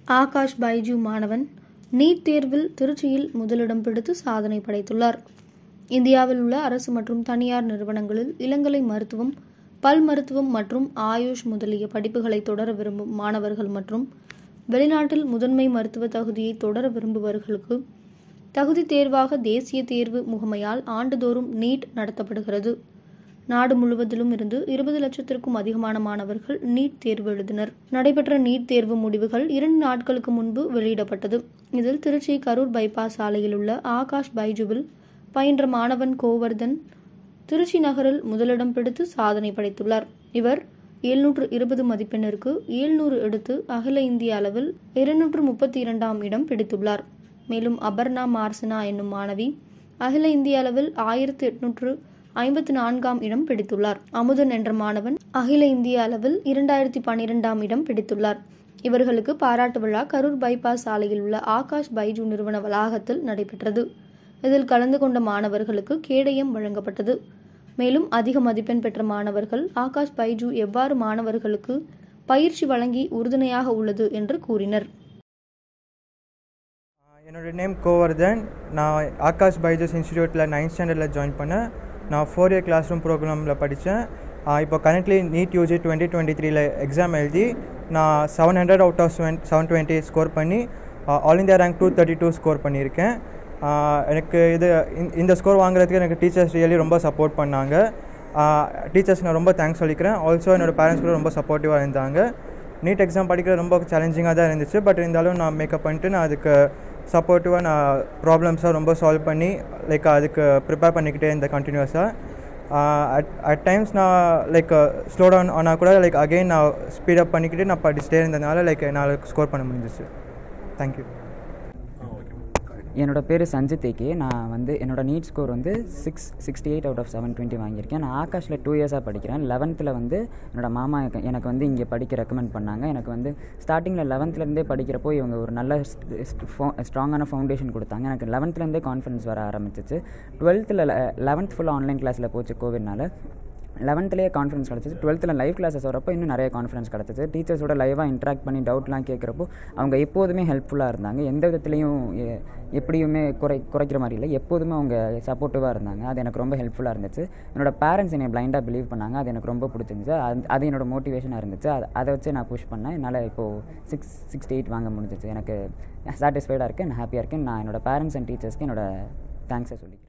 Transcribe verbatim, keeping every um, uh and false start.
ஆகாஷ் பைஜு மாணவன் நீட் தேர்வில் திருச்சியில் முதலிடம் பிடித்து சாதனை படைத்துள்ளார். இந்தியாவில் உள்ள அரசு மற்றும் தனியார் நிறுவனங்களில் இளங்கலை மருத்துவம், பல் மருத்துவம் மற்றும் ஆயுஷ் முதலிய படிப்புகளை தொடர விரும்பும் மாணவர்கள் மற்றும் வெளிநாட்டில் முதன்மை மருத்துவ தகுதியை தொடர விரும்புபவர்களுக்கு தகுதி தேர்வாக தேசிய தேர்வு முகமையால் ஆண்டுதோறும் நீட் நடத்தப்படுகிறது. நாடு முழுவதிலும் இருந்து இருபது லட்சத்திற்கும் அதிகமான மாணவர்கள் நீட் தேர்வு எழுதினர். நடைபெற்ற நீட் தேர்வு முடிவுகள் இரண்டு நாட்களுக்கு முன்பு வெளியிடப்பட்டது. இதில் திருச்சி கரூர் பைபாஸ் சாலையில் உள்ள ஆகாஷ் பைஜுவில் பயின்ற மாணவன் கோவர்தன் திருச்சி நகரில் முதலிடம் பிடித்து சாதனை படைத்துள்ளார். இவர் எழுநூற்று இருபது மதிப்பெண்ணிற்கு எழுநூறு எடுத்து அகில இந்திய அளவில் இருநூற்று முப்பத்தி இரண்டாம் இடம் பிடித்துள்ளார். மேலும் அபர்ணா மார்சனா என்னும் மாணவி அகில இந்திய அளவில் ஆயிரத்தி எட்நூற்று ஐம்பத்தி நான்காம் இடம் பிடித்துள்ளார். அமுதன் என்ற மாணவன் அகில இந்திய அளவில் இரண்டாயிரத்தி பன்னிரெண்டாம் இடம் பிடித்துள்ளார். இவர்களுக்கு பாராட்டு விழா கரூர் பைபாஸ் சாலையில் உள்ள ஆகாஷ் பைஜு நிறுவன வளாகத்தில் நடைபெற்றது. இதில் கலந்து கொண்ட மாணவர்களுக்கு கேடயம் வழங்கப்பட்டது. மேலும் அதிக மதிப்பெண் பெற்ற மாணவர்கள் ஆகாஷ் பைஜு எவ்வாறு மாணவர்களுக்கு பயிற்சி வழங்கி உறுதுணையாக உள்ளது என்று கூறினர். என்னோட நேம் கோவர்தன். நான் ஆகாஷ் பைஜூஸ் இன்ஸ்டிடியூட்டில் நைன்த் ஸ்டாண்டர்டில் ஜாயின் பண்ணேன். நான் ஃபோர் இயர் கிளாஸ் ரூம் ப்ரோக்ராமில் படித்தேன். இப்போ currently NEET UG twenty twenty த்ரீல எக்ஸாம் எழுதி நான் seven hundred out of seven seven twenty score பண்ணி all India rank two thirty two score பண்ணியிருக்கேன். எனக்கு இது இந்த ஸ்கோர் வாங்குறதுக்கு எனக்கு டீச்சர்ஸ் ரியலி ரொம்ப சப்போர்ட் பண்ணாங்க. டீச்சர்ஸ் நான் ரொம்ப தேங்க்ஸ் சொல்லிக்கிறேன். ஆல்சோ என்னோடய பேரண்ட்ஸ் கூட ரொம்ப சப்போர்ட்டிவாக இருந்தாங்க. நீட் எக்ஸாம் படிக்கிறது ரொம்ப சேலஞ்சிங்காக தான் இருந்துச்சு. பட் இருந்தாலும் நான் மேக்கப் பண்ணிட்டு நான் அதுக்கு சப்போர்ட்டிவாக நான் ப்ராப்ளம்ஸாக ரொம்ப சால்வ் பண்ணி லைக் அதுக்கு ப்ரிப்பேர் பண்ணிக்கிட்டே இருந்தேன் கண்டினியூஸாக. அட் அட் டைம்ஸ் நான் லைக் ஸ்லோ டவுன் ஆனால் கூட லைக் அகெயின் நான் ஸ்பீடப் பண்ணிக்கிட்டு நான் படிச்சுட்டே இருந்ததுனால லைக் என்னால் ஸ்கோர் பண்ண முடிஞ்சிச்சு. தேங்க்யூ. என்னோடய பேர் சஞ்சித் ஏகே. நான் வந்து என்னோடய நீட் ஸ்கோர் வந்து six sixty eight out of seven twenty வாங்கியிருக்கேன். நான் ஆகாஷில் டூ இயர்ஸாக படிக்கிறேன். லெவன்த்தில் வந்து என்னோடய மாமா எனக்கு வந்து இங்கே படிக்க ரெக்கமெண்ட் பண்ணாங்க. எனக்கு வந்து ஸ்டார்டிங்கில் லெவன்த்துலேருந்தே படிக்கிறப்போ இவங்க ஒரு நல்ல ஸ்ட்ராங்கான ஃபவுண்டேஷன் கொடுத்தாங்க. எனக்கு லெவன்த்துலேருந்தே கான்ஃபிடன்ஸ் வர ஆரம்பிச்சிச்சு. டுவெல்த்தில் லெவன்த் ஃபுல்லாக ஆன்லைன் கிளாஸில் போச்சு கோவிட்னால. லெவன்த்துலேயே கான்ஃபிடன்ஸ் கிடச்சிச்சு. டுவெல்த்தில் லைவ் கிளாஸஸ் வரப்போ இன்னும் நிறைய கான்ஃபிடன்ஸ் கிடச்சிச்சு. டீச்சர்ஸோட லைவாக இன்ட்ராக்ட் பண்ணி டவுட்லாம் கேட்குறப்போ அவங்க எப்போதுமே ஹெல்ப்ஃபுல்லாக இருந்தாங்க. எந்த விதத்துலேயும் எப்படியுமே குறை குறைக்கிற மாதிரி இல்லை. எப்போதுமே அவங்க சப்போர்ட்டிவாக இருந்தாங்க. அது எனக்கு ரொம்ப ஹெல்ப்ஃபுல்லாக இருந்துச்சு. என்னோடய பேரண்ட்ஸ் என்னை பிளைண்டாக பிலீவ் பண்ணாங்க. அது எனக்கு ரொம்ப பிடிச்சிருந்துச்சு. அது அது என்னோடய மோட்டிவேஷனாக இருந்துச்சு. அது அதை வச்சு நான் புஷ் பண்ணேன். என்னால் இப்போது சிக்ஸ் சிக்ஸ்டி எயிட் வாங்க முடிஞ்சிச்சு. எனக்கு சாட்டிஸ்ஃபைடாக இருக்கேன், ஹாப்பியாக இருக்கேன். நான் என்னோடய பேரண்ட்ஸ் அண்ட் டீச்சர்ஸ்க்கு என்னோடய தேங்க்ஸை சொல்லிக்கிறேன்.